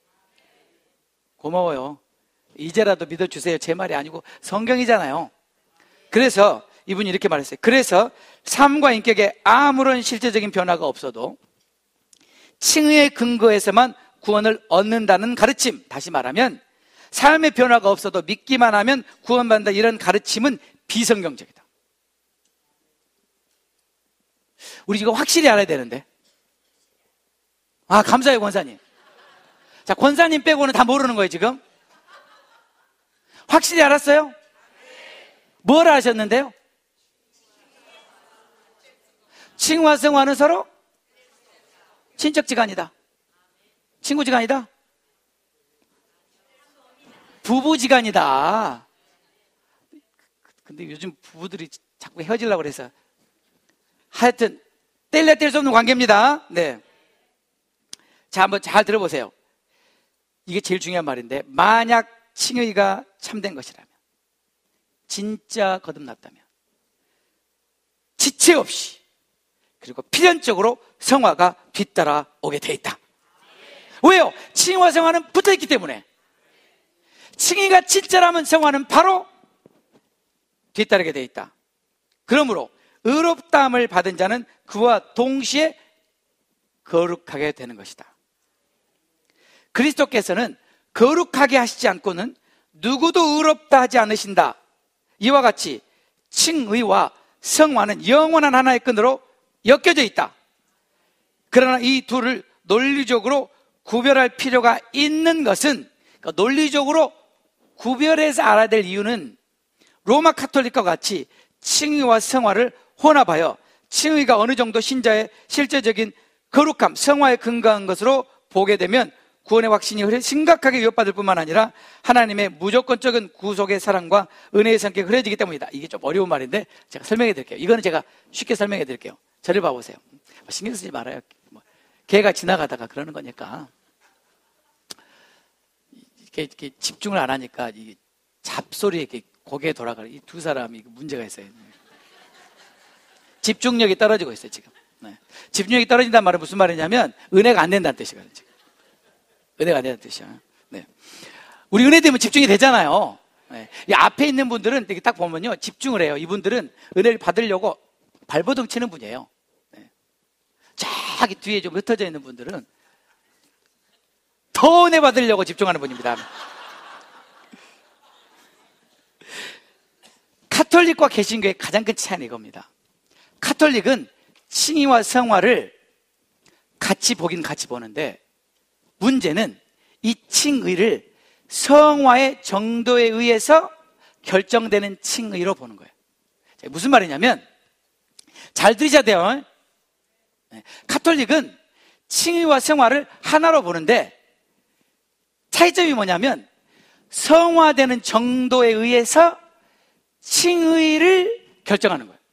고마워요. 이제라도 믿어주세요. 제 말이 아니고 성경이잖아요. 그래서 이분이 이렇게 말했어요. 그래서 삶과 인격에 아무런 실제적인 변화가 없어도 칭의의 근거에서만 구원을 얻는다는 가르침, 다시 말하면 삶의 변화가 없어도 믿기만 하면 구원받는다, 이런 가르침은 비성경적이다. 우리 지금 확실히 알아야 되는데. 아, 감사해요, 권사님. 자, 권사님 빼고는 다 모르는 거예요, 지금. 확실히 알았어요? 뭘 아셨는데요? 칭의와 성화는 서로 친척지간이다. 친구지간이다. 부부지간이다. 근데 요즘 부부들이 자꾸 헤어지려고 그래서 하여튼 뗄래야 뗄 수 없는 관계입니다. 네. 자, 한번 잘 들어보세요. 이게 제일 중요한 말인데, 만약 칭의가 참된 것이라면, 진짜 거듭났다면 지체 없이 그리고 필연적으로 성화가 뒤따라 오게 돼 있다. 왜요? 칭의와 성화는 붙어있기 때문에. 칭의가 진짜라면 성화는 바로 뒤따르게 돼 있다. 그러므로 의롭다함을 받은 자는 그와 동시에 거룩하게 되는 것이다. 그리스도께서는 거룩하게 하시지 않고는 누구도 의롭다 하지 않으신다. 이와 같이 칭의와 성화는 영원한 하나의 끈으로 엮여져 있다. 그러나 이 둘을 논리적으로 구별할 필요가 있는 것은, 그러니까 논리적으로 구별해서 알아야 될 이유는 로마 카톨릭과 같이 칭의와 성화를 혼합하여 칭의가 어느 정도 신자의 실제적인 거룩함, 성화에 근거한 것으로 보게 되면 구원의 확신이 심각하게 위협받을 뿐만 아니라 하나님의 무조건적인 구속의 사랑과 은혜의 성격이 흐려지기 때문이다. 이게 좀 어려운 말인데 제가 설명해 드릴게요. 이거는 제가 쉽게 설명해 드릴게요. 저를 봐보세요. 신경 쓰지 말아요. 개가 지나가다가 그러는 거니까. 이렇게 집중을 안 하니까 이 잡소리에 이렇게 고개에 돌아가는 이 두 사람이 문제가 있어요. 집중력이 떨어지고 있어요, 지금. 네. 집중력이 떨어진다는 말은 무슨 말이냐면 은혜가 안 된다는 뜻이거든요, 지금. 은혜가 안 된다는 뜻이야. 네. 우리 은혜 되면 집중이 되잖아요. 네. 이 앞에 있는 분들은 이렇게 딱 보면요, 집중을 해요. 이분들은 은혜를 받으려고 발버둥 치는 분이에요. 네. 저기 뒤에 좀 흩어져 있는 분들은 더 은혜 받으려고 집중하는 분입니다. 카톨릭과 개신교의 가장 큰 차이는 이겁니다. 카톨릭은 칭의와 성화를 같이 보긴 같이 보는데, 문제는 이 칭의를 성화의 정도에 의해서 결정되는 칭의로 보는 거예요. 무슨 말이냐면, 잘 들으셔야 돼요. 카톨릭은 칭의와 성화를 하나로 보는데, 차이점이 뭐냐면 성화되는 정도에 의해서 칭의를 결정하는 거예요.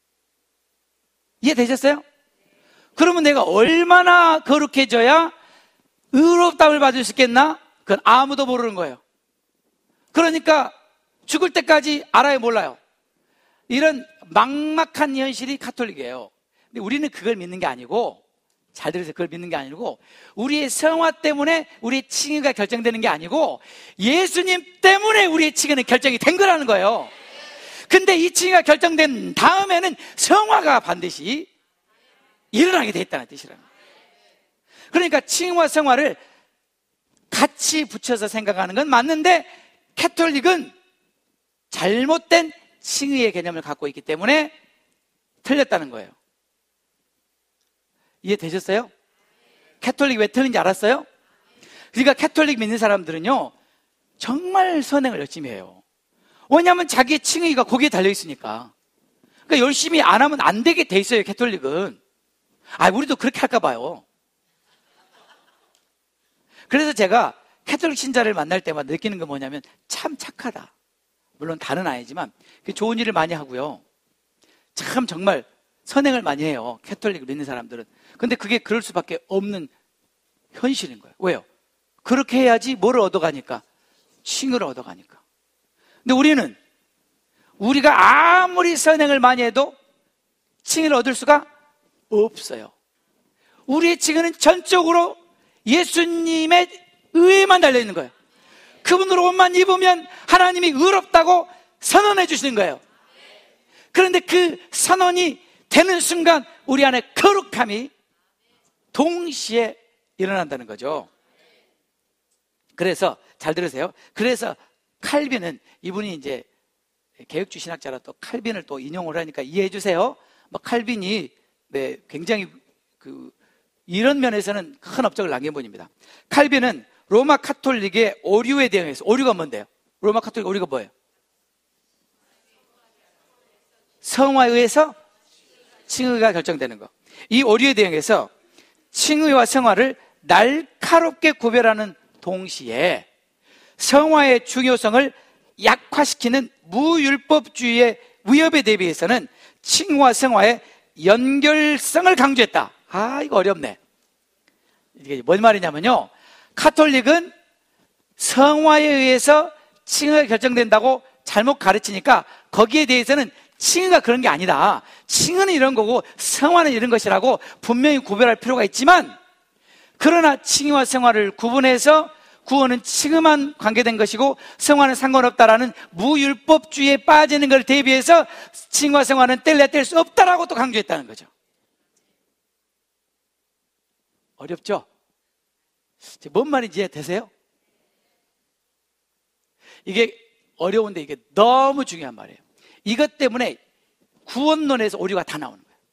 이해되셨어요? 그러면 내가 얼마나 거룩해져야 의롭다함을 받을 수 있겠나? 그건 아무도 모르는 거예요. 그러니까 죽을 때까지 알아요, 몰라요? 이런 막막한 현실이 카톨릭이에요. 근데 우리는 그걸 믿는 게 아니고, 잘 들으세요. 그걸 믿는 게 아니고, 우리의 성화 때문에 우리의 칭의가 결정되는 게 아니고 예수님 때문에 우리의 칭의는 결정이 된 거라는 거예요. 근데 이 칭의가 결정된 다음에는 성화가 반드시 일어나게 돼 있다는 뜻이랍니다. 그러니까 칭의와 성화를 같이 붙여서 생각하는 건 맞는데, 캐톨릭은 잘못된 칭의의 개념을 갖고 있기 때문에 틀렸다는 거예요. 이해되셨어요? 캐톨릭 왜 틀린지 알았어요? 그러니까 캐톨릭 믿는 사람들은요, 정말 선행을 열심히 해요. 왜냐하면 자기의 칭의가 거기에 달려있으니까. 그러니까 열심히 안 하면 안 되게 돼 있어요, 캐톨릭은. 우리도 그렇게 할까 봐요. 그래서 제가 캐톨릭 신자를 만날 때마다 느끼는 건 뭐냐면, 참 착하다. 물론 다는 아니지만 좋은 일을 많이 하고요, 참 정말 선행을 많이 해요, 캐톨릭을 믿는 사람들은. 근데 그게 그럴 수밖에 없는 현실인 거예요. 왜요? 그렇게 해야지 뭐를 얻어가니까? 칭의를 얻어가니까. 근데 우리가 아무리 선행을 많이 해도 칭의를 얻을 수가 없어요. 우리의 칭의는 전적으로 예수님의 의에만 달려있는 거예요. 그분으로 옷만 입으면 하나님이 의롭다고 선언해 주시는 거예요. 그런데 그 선언이 되는 순간 우리 안에 거룩함이 동시에 일어난다는 거죠. 그래서 잘 들으세요. 그래서 칼빈은, 이분이 이제 개혁주 신학자라 또 칼빈을 또 인용을 하니까 이해해 주세요. 칼빈이 굉장히 이런 면에서는 큰 업적을 남긴 분입니다. 칼빈은 로마 카톨릭의 오류에 대응해서, 오류가 뭔데요? 로마 카톨릭 오류가 뭐예요? 성화에 의해서 칭의가 결정되는 거. 이 오류에 대응해서 칭의와 성화를 날카롭게 구별하는 동시에 성화의 중요성을 약화시키는 무율법주의의 위협에 대비해서는 칭의와 성화의 연결성을 강조했다. 이거 어렵네. 이게 뭔 말이냐면요, 카톨릭은 성화에 의해서 칭의가 결정된다고 잘못 가르치니까 거기에 대해서는 칭의가 그런 게 아니다, 칭의는 이런 거고 성화는 이런 것이라고 분명히 구별할 필요가 있지만, 그러나 칭의와 성화를 구분해서 구원은 칭의만 관계된 것이고 성화는 상관없다라는 무율법주의에 빠지는 걸 대비해서 칭의와 성화는 뗄래야 뗄 수 없다라고 또 강조했다는 거죠. 어렵죠? 뭔 말인지 이해되세요? 이게 어려운데 이게 너무 중요한 말이에요. 이것 때문에 구원론에서 오류가 다 나오는 거예요.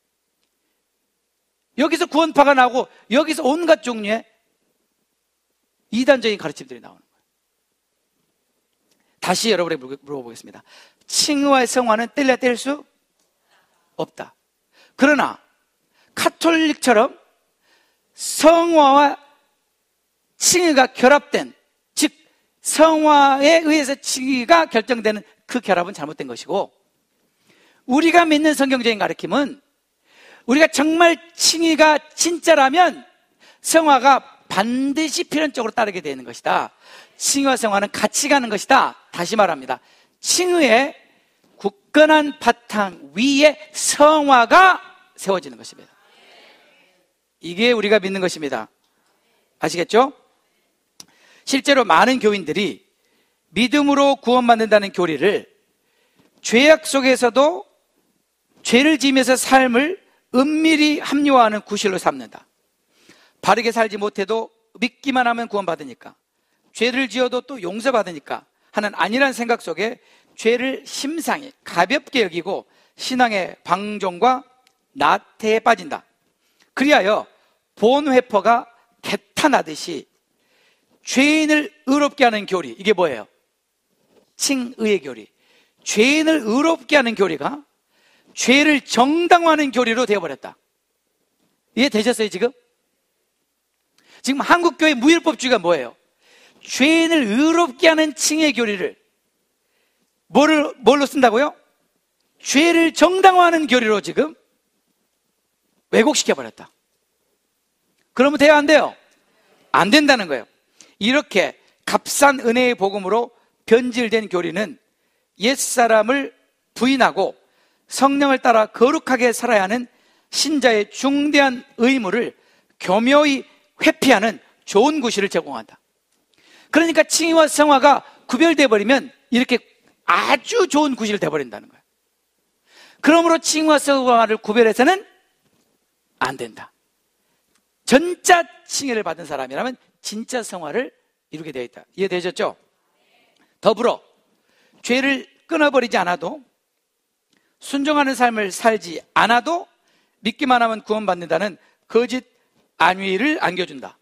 여기서 구원파가 나오고 여기서 온갖 종류의 이단적인 가르침들이 나오는 거예요. 다시 여러분에게 물어보겠습니다. 칭의와 성화는 뗄래야 뗄 수 없다. 그러나 카톨릭처럼 성화와 칭의가 결합된, 즉 성화에 의해서 칭의가 결정되는 그 결합은 잘못된 것이고, 우리가 믿는 성경적인 가르침은 우리가 정말 칭의가 진짜라면 성화가 반드시 필연적으로 따르게 되는 것이다. 칭의와 성화는 같이 가는 것이다. 다시 말합니다. 칭의의 굳건한 바탕 위에 성화가 세워지는 것입니다. 이게 우리가 믿는 것입니다. 아시겠죠? 실제로 많은 교인들이 믿음으로 구원받는다는 교리를 죄악 속에서도 죄를 지으면서 삶을 은밀히 합리화하는 구실로 삼는다. 바르게 살지 못해도 믿기만 하면 구원받으니까, 죄를 지어도 또 용서받으니까 하는 안일한 생각 속에 죄를 심상히 가볍게 여기고 신앙의 방종과 나태에 빠진다. 그리하여 본회퍼가 개탄하듯이 죄인을 의롭게 하는 교리, 이게 뭐예요? 칭의의 교리. 죄인을 의롭게 하는 교리가 죄를 정당화하는 교리로 되어버렸다. 이해되셨어요 지금? 지금 한국교회 무율법주의가 뭐예요? 죄인을 의롭게 하는 칭의의 교리를 뭘로 쓴다고요? 죄를 정당화하는 교리로 지금 왜곡시켜버렸다. 그러면 돼요, 안 돼요? 안 된다는 거예요. 이렇게 값싼 은혜의 복음으로 변질된 교리는 옛사람을 부인하고 성령을 따라 거룩하게 살아야 하는 신자의 중대한 의무를 교묘히 회피하는 좋은 구실을 제공한다. 그러니까 칭의와 성화가 구별되어 버리면 이렇게 아주 좋은 구실이 되어버린다는 거예요. 그러므로 칭의와 성화를 구별해서는 안 된다. 전자 칭의를 받은 사람이라면 진짜 성화를 이루게 되어 있다. 이해되셨죠? 더불어 죄를 끊어버리지 않아도, 순종하는 삶을 살지 않아도 믿기만 하면 구원받는다는 거짓 안위를 안겨준다.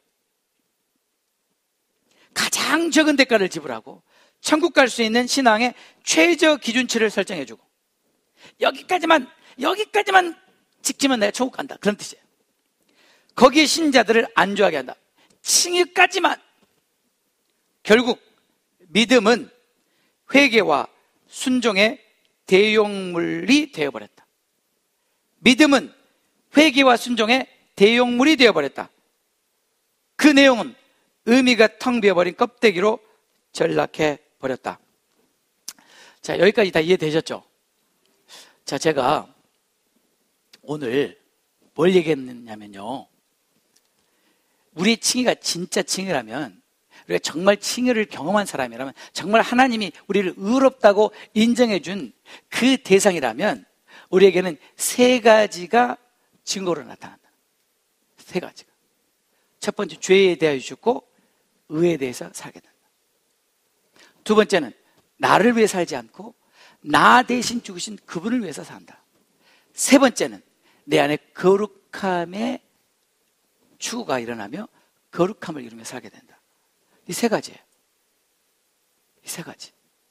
가장 적은 대가를 지불하고 천국 갈 수 있는 신앙의 최저 기준치를 설정해주고, 여기까지만 지키면 내가 천국 간다, 그런 뜻이에요. 거기에 신자들을 안주하게 한다. 칭의까지만. 결국 믿음은 회개와 순종의 대용물이 되어버렸다. 믿음은 회개와 순종의 대용물이 되어버렸다. 그 내용은 의미가 텅 비어버린 껍데기로 전락해버렸다. 자, 여기까지 다 이해되셨죠? 자, 제가 오늘 뭘 얘기했냐면요, 우리의 칭의가 진짜 칭의라면, 우리가 정말 칭의를 경험한 사람이라면, 정말 하나님이 우리를 의롭다고 인정해준 그 대상이라면, 우리에게는 세 가지가 증거로 나타난다. 세 가지가. 첫 번째, 죄에 대하여 죽고 의에 대해서 살게 된다. 두 번째는 나를 위해 살지 않고 나 대신 죽으신 그분을 위해서 산다. 세 번째는 내 안에 거룩함의 추구가 일어나며 거룩함을 이루며 살게 된다. 이 세 가지예요. 이 세 가지.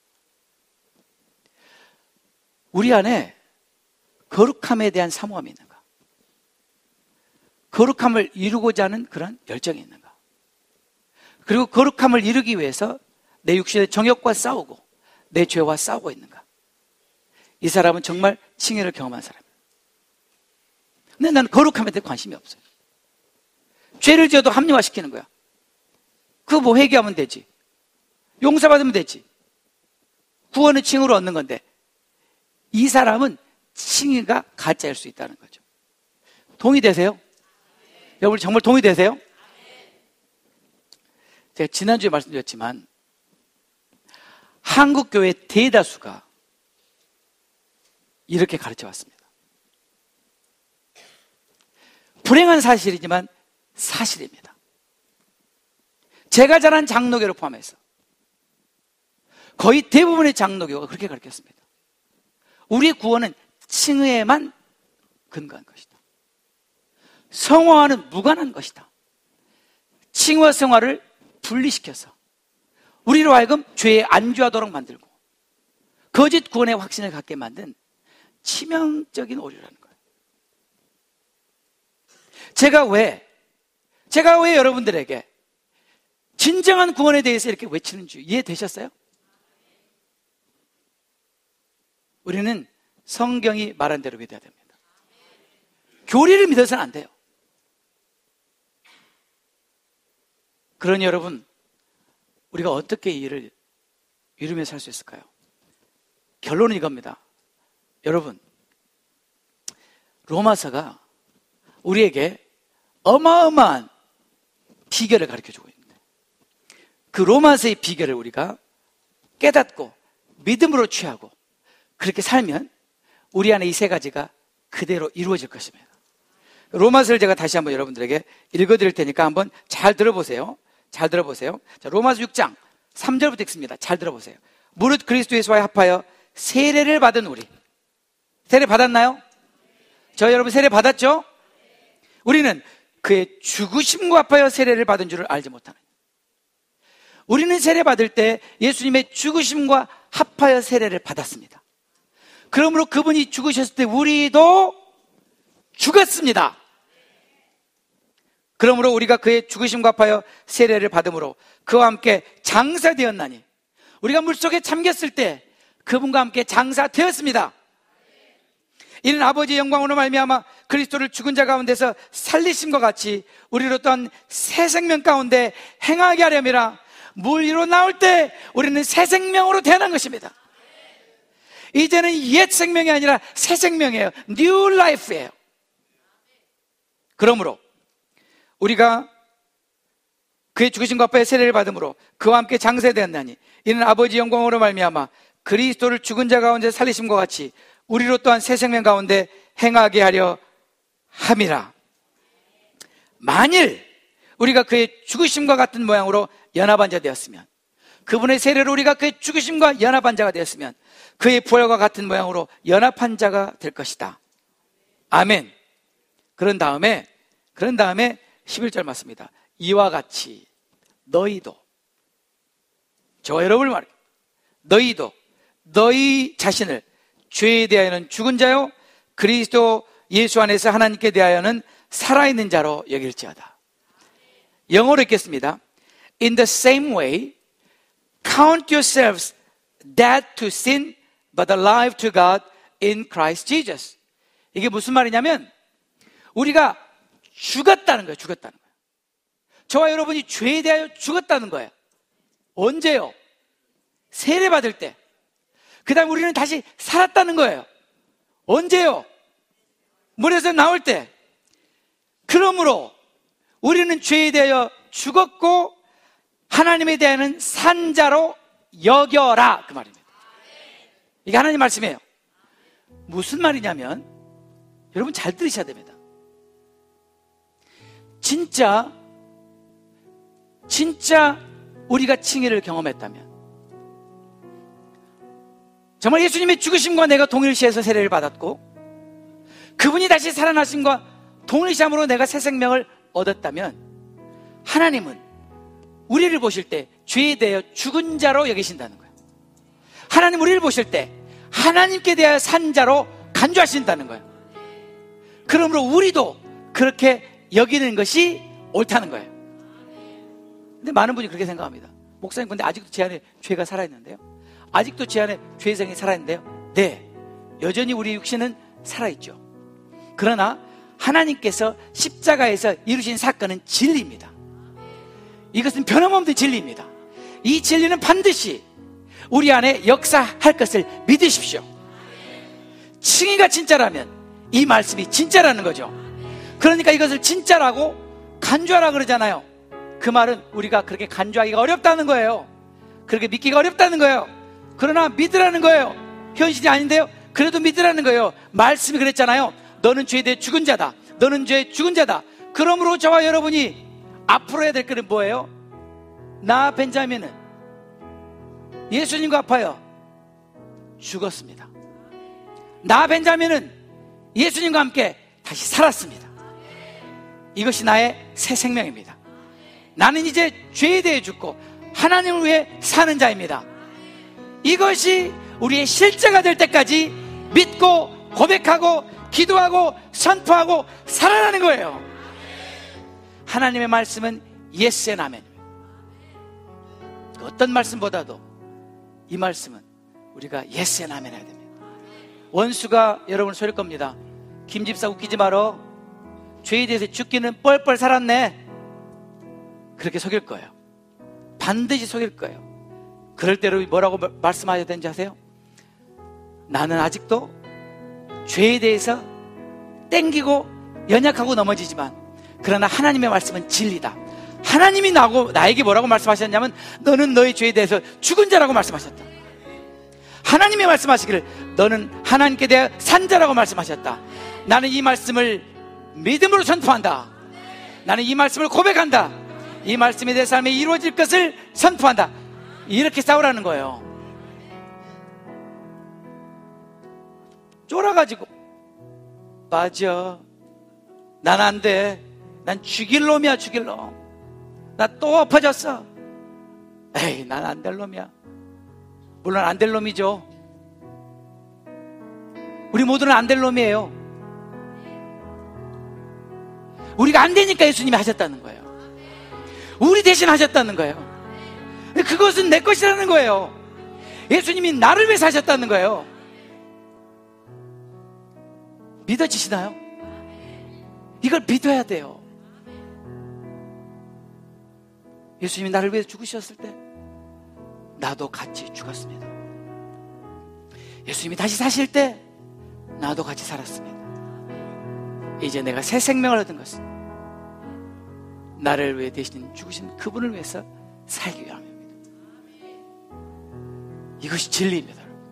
우리 안에 거룩함에 대한 사모함이 있는가? 거룩함을 이루고자 하는 그런 열정이 있는가? 그리고 거룩함을 이루기 위해서 내 육신의 정욕과 싸우고 내 죄와 싸우고 있는가? 이 사람은 정말 칭의를 경험한 사람이에요. 근데 나는 거룩함에 대해 관심이 없어요. 죄를 지어도 합리화시키는 거야. 그거 뭐 회개하면 되지, 용서받으면 되지, 구원은 칭의로 얻는 건데, 이 사람은 칭의가 가짜일 수 있다는 거죠. 동의되세요? 여러분 정말 동의되세요? 제가 지난주에 말씀드렸지만 한국교회 대다수가 이렇게 가르쳐 왔습니다. 불행한 사실이지만 사실입니다. 제가 자란 장로교를 포함해서 거의 대부분의 장로교가 그렇게 가르쳤습니다. 우리의 구원은 칭의에만 근거한 것이다. 성화와는 무관한 것이다. 칭의와 성화를 분리시켜서 우리로 하여금 죄에 안주하도록 만들고 거짓 구원의 확신을 갖게 만든 치명적인 오류라는 거예요. 제가 왜 여러분들에게 진정한 구원에 대해서 이렇게 외치는 줄 이해되셨어요? 우리는 성경이 말한 대로 믿어야 됩니다. 교리를 믿어서는 안 돼요. 그러니 여러분, 우리가 어떻게 이 일을 이루며 살 수 있을까요? 결론은 이겁니다. 여러분, 로마서가 우리에게 어마어마한 비결을 가르쳐주고 있는데, 그 로마서의 비결을 우리가 깨닫고 믿음으로 취하고 그렇게 살면 우리 안에 이 세 가지가 그대로 이루어질 것입니다. 로마서를 제가 다시 한번 여러분들에게 읽어드릴 테니까 한번 잘 들어보세요. 잘 들어보세요. 자, 로마서 6장 3절부터 읽습니다. 잘 들어보세요. 무릇 그리스도 예수와 합하여 세례를 받은 우리, 세례 받았나요? 저 여러분 세례 받았죠? 우리는 그의 죽으심과 합하여 세례를 받은 줄을 알지 못하느냐. 우리는 세례 받을 때 예수님의 죽으심과 합하여 세례를 받았습니다. 그러므로 그분이 죽으셨을 때 우리도 죽었습니다. 그러므로 우리가 그의 죽으심과 합하여 세례를 받음으로 그와 함께 장사되었나니, 우리가 물속에 잠겼을 때 그분과 함께 장사되었습니다. 이는 아버지의 영광으로 말미암아 그리스도를 죽은 자 가운데서 살리심과 같이 우리로 또한 새 생명 가운데 행하게 하려니라. 물 위로 나올 때 우리는 새 생명으로 태어난 것입니다. 이제는 옛 생명이 아니라 새 생명이에요. New Life예요. 그러므로 우리가 그의 죽으심과 합하여 세례를 받음으로 그와 함께 장사되었나니, 이는 아버지 영광으로 말미암아 그리스도를 죽은 자 가운데 살리심과 같이 우리로 또한 새 생명 가운데 행하게 하려 함이라. 만일 우리가 그의 죽으심과 같은 모양으로 연합한 자 되었으면, 그분의 세례로 우리가 그의 죽으심과 연합한 자가 되었으면 그의 부활과 같은 모양으로 연합한 자가 될 것이다. 아멘. 그런 다음에 11절 맞습니다. 이와 같이 너희도, 저와 여러분을 말해요. 너희도 너희 자신을 죄에 대하여는 죽은 자요 그리스도 예수 안에서 하나님께 대하여는 살아있는 자로 여길지어다. 영어로 읽겠습니다. In the same way, count yourselves dead to sin, but alive to God in Christ Jesus. 이게 무슨 말이냐면 우리가 죽었다는 거예요. 죽었다는 거예요. 저와 여러분이 죄에 대하여 죽었다는 거예요. 언제요? 세례 받을 때. 그 다음에 우리는 다시 살았다는 거예요. 언제요? 물에서 나올 때. 그러므로 우리는 죄에 대하여 죽었고 하나님에 대하여는 산 자로 여겨라, 그 말입니다. 이게 하나님 말씀이에요. 무슨 말이냐면 여러분 잘 들으셔야 됩니다. 진짜 우리가 칭의를 경험했다면, 정말 예수님의 죽으심과 내가 동일시해서 세례를 받았고 그분이 다시 살아나심과 동일시함으로 내가 새 생명을 얻었다면, 하나님은 우리를 보실 때 죄에 대하여 죽은 자로 여기신다는 거예요. 하나님 우리를 보실 때 하나님께 대하여 산 자로 간주하신다는 거예요. 그러므로 우리도 그렇게 여기는 것이 옳다는 거예요. 근데 많은 분이 그렇게 생각합니다. 목사님, 근데 아직도 제 안에 죄가 살아있는데요? 아직도 제 안에 죄성이 살아있는데요? 네, 여전히 우리 육신은 살아있죠. 그러나 하나님께서 십자가에서 이루신 사건은 진리입니다. 이것은 변함없는 진리입니다. 이 진리는 반드시 우리 안에 역사할 것을 믿으십시오. 칭의가 진짜라면 이 말씀이 진짜라는 거죠. 그러니까 이것을 진짜라고 간주하라 그러잖아요. 그 말은 우리가 그렇게 간주하기가 어렵다는 거예요. 그렇게 믿기가 어렵다는 거예요. 그러나 믿으라는 거예요. 현실이 아닌데요? 그래도 믿으라는 거예요. 말씀이 그랬잖아요. 너는 죄에 대해 죽은 자다. 너는 죄에 죽은 자다. 그러므로 저와 여러분이 앞으로 해야 될 것은 뭐예요? 나 벤자민은 예수님과 합하여 죽었습니다. 나 벤자민은 예수님과 함께 다시 살았습니다. 이것이 나의 새 생명입니다. 나는 이제 죄에 대해 죽고 하나님을 위해 사는 자입니다. 이것이 우리의 실제가 될 때까지 믿고 고백하고 기도하고 선포하고 살아나는 거예요. 하나님의 말씀은 yes and amen. 어떤 말씀보다도 이 말씀은 우리가 yes and amen 해야 됩니다. 원수가 여러분을 속일 겁니다. 김집사 웃기지 말어. 죄에 대해서 죽기는 뻘뻘 살았네. 그렇게 속일 거예요. 반드시 속일 거예요. 그럴 때로 뭐라고 말씀하셔야 되는지 아세요? 나는 아직도 죄에 대해서 땡기고 연약하고 넘어지지만, 그러나 하나님의 말씀은 진리다. 하나님이 나에게 뭐라고 말씀하셨냐면 너는 너의 죄에 대해서 죽은 자라고 말씀하셨다. 하나님의 말씀하시기를 너는 하나님께 대해 산 자라고 말씀하셨다. 나는 이 말씀을 믿음으로 선포한다. 나는 이 말씀을 고백한다. 이 말씀이 내 삶에 이루어질 것을 선포한다. 이렇게 싸우라는 거예요. 쫄아가지고 맞아, 난 안 돼, 난 죽일 놈이야, 죽일 놈, 나 또 엎어졌어, 에이 난 안 될 놈이야. 물론 안 될 놈이죠. 우리 모두는 안 될 놈이에요. 우리가 안 되니까 예수님이 하셨다는 거예요. 우리 대신 하셨다는 거예요. 그것은 내 것이라는 거예요. 예수님이 나를 위해서 하셨다는 거예요. 믿어지시나요? 이걸 믿어야 돼요. 예수님이 나를 위해서 죽으셨을 때 나도 같이 죽었습니다. 예수님이 다시 사실 때 나도 같이 살았습니다. 이제 내가 새 생명을 얻은 것은 나를 위해 대신 죽으신 그분을 위해서 살기 위함입니다. 이것이 진리입니다.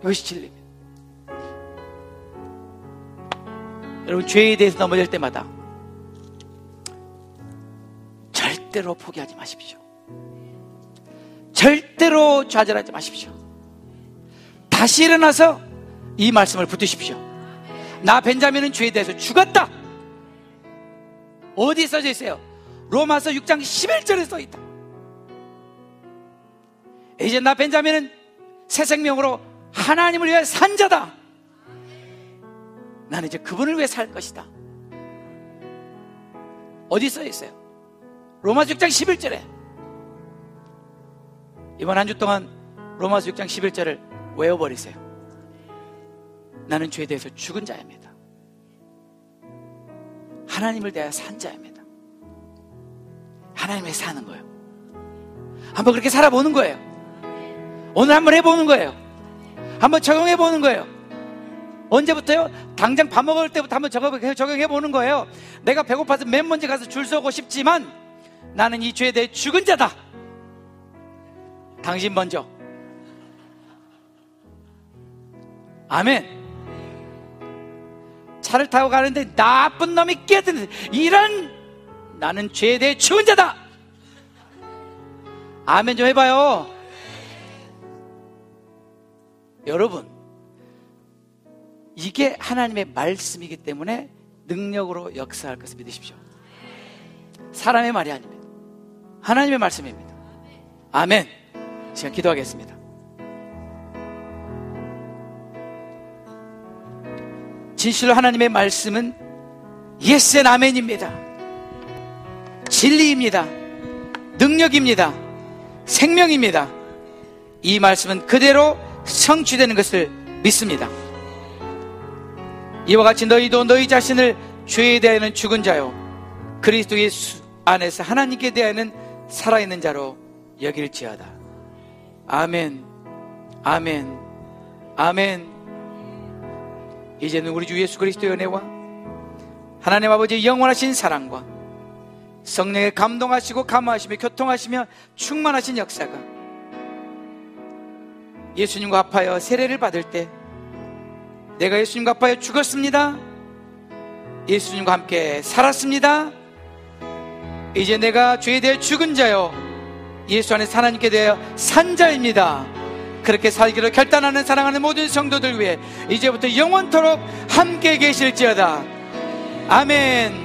이것이 진리입니다. 여러분, 죄에 대해서 넘어질 때마다 절대로 포기하지 마십시오. 절대로 좌절하지 마십시오. 다시 일어나서 이 말씀을 붙드십시오. 나 벤자민은 죄에 대해서 죽었다. 어디 써져 있어요? 로마서 6장 11절에 써있다. 이제 나 벤자민은 새 생명으로 하나님을 위해 산 자다. 나는 이제 그분을 위해 살 것이다. 어디 써있어요? 로마서 6장 11절에. 이번 한 주 동안 로마서 6장 11절을 외워버리세요. 나는 죄에 대해서 죽은 자입니다. 하나님을 대하여 산 자입니다. 하나님을 사는 거예요. 한번 그렇게 살아보는 거예요. 오늘 한번 해보는 거예요. 한번 적용해보는 거예요. 언제부터요? 당장 밥 먹을 때부터 한번 적용해보는 거예요. 내가 배고파서 맨 먼저 가서 줄 서고 싶지만 나는 이 죄에 대해 죽은 자다. 당신 먼저. 아멘. 차를 타고 가는데 나쁜 놈이 끼어드는 이런, 나는 죄에 대해 죽은 자다. 아멘 좀 해봐요. 여러분, 이게 하나님의 말씀이기 때문에 능력으로 역사할 것을 믿으십시오. 사람의 말이 아닙니다. 하나님의 말씀입니다. 아멘. 시간 기도하겠습니다. 진실로 하나님의 말씀은 예스 앤 아멘입니다. 진리입니다. 능력입니다. 생명입니다. 이 말씀은 그대로 성취되는 것을 믿습니다. 이와 같이 너희도 너희 자신을 죄에 대하여는 죽은 자요 그리스도 예수 안에서 하나님께 대하여는 살아있는 자로 여길지어다. 아멘. 아멘. 아멘. 이제는 우리 주 예수 그리스도의 은혜와 하나님 아버지의 영원하신 사랑과 성령의 감동하시고 감화하시며 교통하시며 충만하신 역사가 예수님과 합하여 세례를 받을 때 내가 예수님과 합하여 죽었습니다. 예수님과 함께 살았습니다. 이제 내가 죄에 대해 죽은 자요 예수 안에서 하나님께 대하여 산 자입니다. 그렇게 살기로 결단하는 사랑하는 모든 성도들 위해 이제부터 영원토록 함께 계실지어다. 아멘.